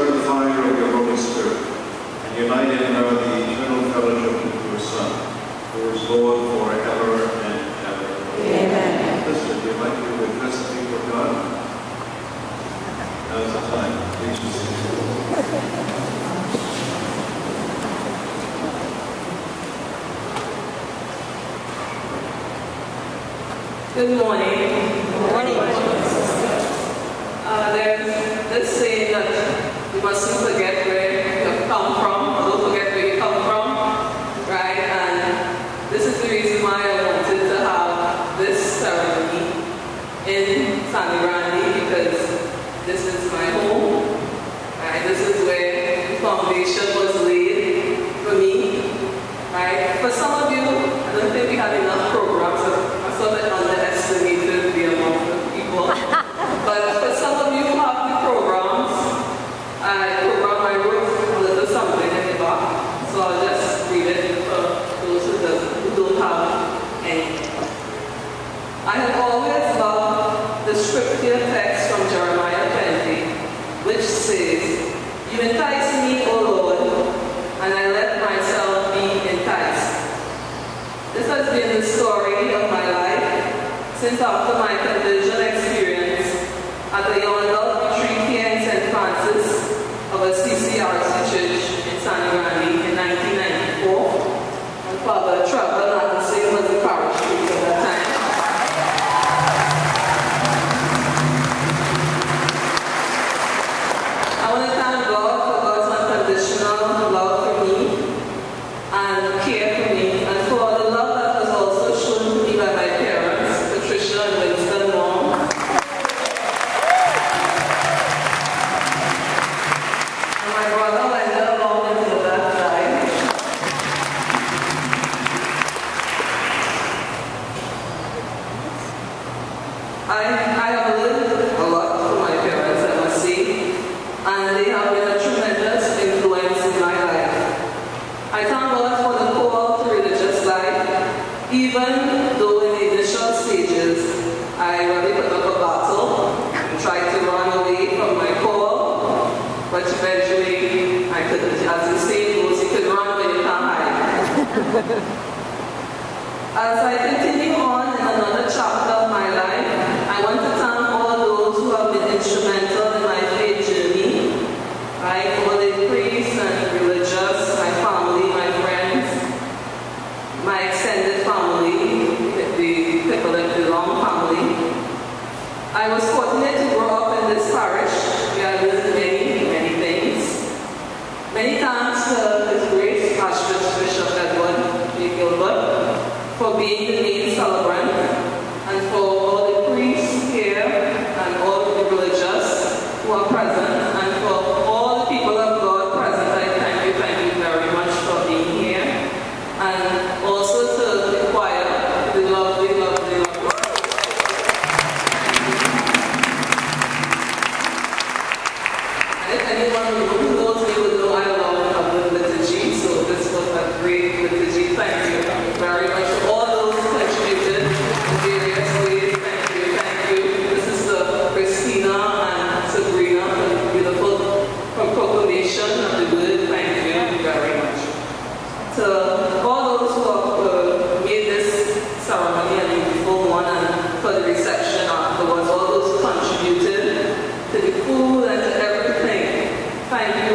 her the fire of your Holy Spirit, and unite in her the eternal fellowship of your Son, who is Lord forever and ever. Amen. Listen, do you like to address the people of God? Now's the time. Please be seated. Good morning. Good morning. There's this saying that you mustn't forget where you have come from, or don't forget where you come from, right? And this is the reason why I wanted to have this ceremony in Sangre Grande, because this is my home, right? This is where the foundation was laid for me, right? For some of you, I don't think we have enough programs. I sort of underestimated the amount of people. But for some of you who have the programs, I wrote a little something in the back, so I'll just read it for those who don't have any. I have always loved the scripture text from Jeremiah 20, which says, "You entice me, O Lord, and I let myself be enticed." This has been the story of my life since after my conversion experience at the young adult retreat here in St. Francis of a CCRC church in Sangre Grande in 1994. And Father Trevor Lansing was the parish priest at that time. I want to thank God for God's unconditional love for me and care for me, and for the love that was also shown to me by my parents, Patricia and Winston Wong. And my brother Wendell Wong until that time. I have lived a lot for my parents, I must say, and they have been a tremendous influence in my life. I thank God for the call to religious life, even though in the initial stages I really put up a battle and tried to run away from my call, but eventually I couldn't. As the saying goes, you can run but you can't hide. As I continue on in another chapter of my life, I want to thank all those who have been instrumental in my faith journey, right? All the priests and religious, my family, my friends, my extended family, the people that belong family. I was fortunate to grow up in this parish where I learned many, many things. Many thanks to His Grace Archbishop Edward J. Gilbert for being the main celebrant, and for all the priests here and all the religious who are present, and for all the people of God present. I thank you very much for being here. And also to the choir, the lovely. And if anyone who knows me would know I love the liturgy, so this was a great liturgy. Thank you very much for all those who contributed in various ways. Thank you. This is Christina and Sabrina for the beautiful proclamation of the word. Thank you very much. To all those who have made this ceremony a beautiful one, and for the reception afterwards, all those who contributed to the food and to everything, thank you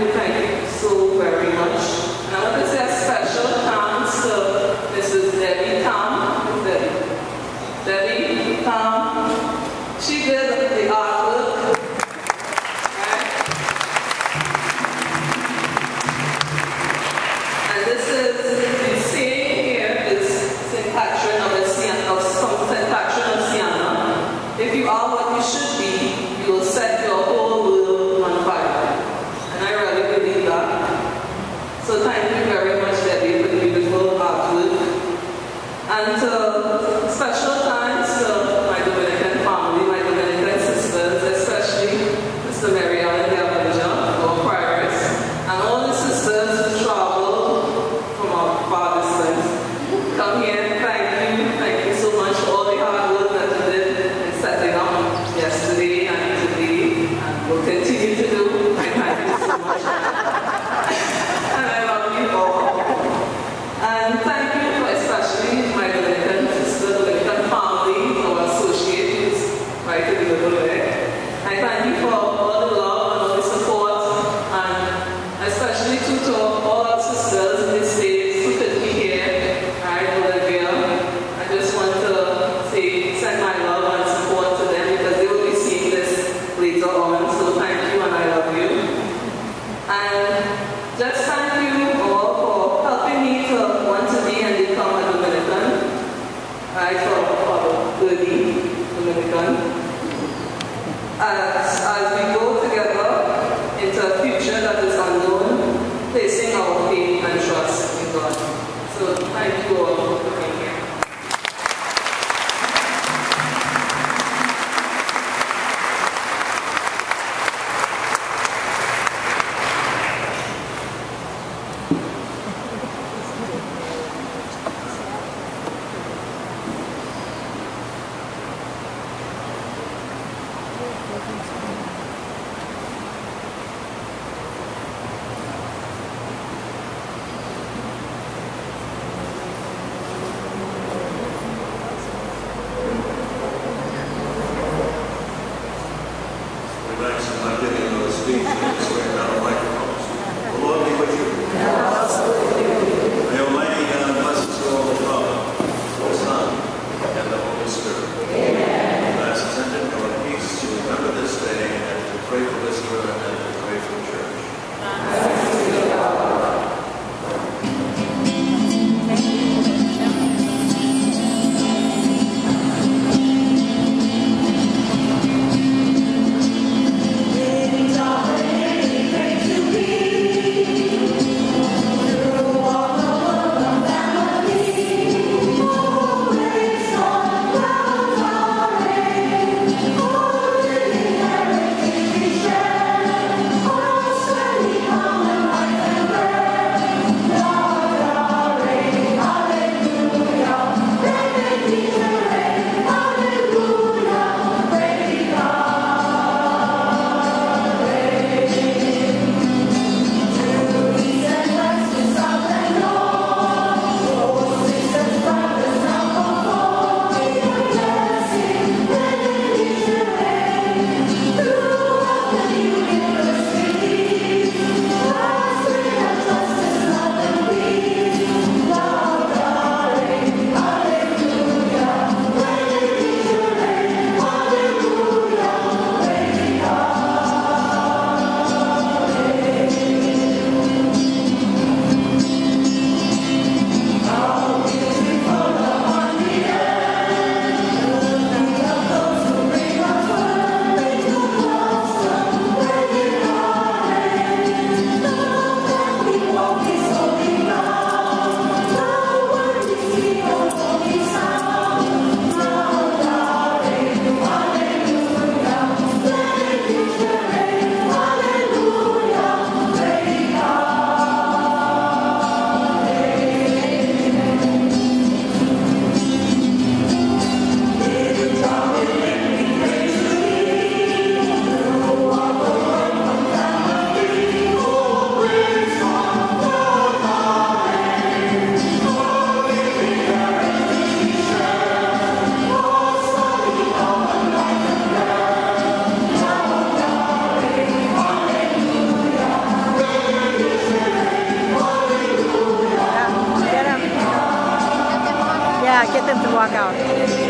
And just thank you all for helping me to want to be and become a Dominican. I thought early Dominican. As we go together into a future that is unknown, placing our faith and trust in God. So thank you all for being here. Yeah, get them to walk out.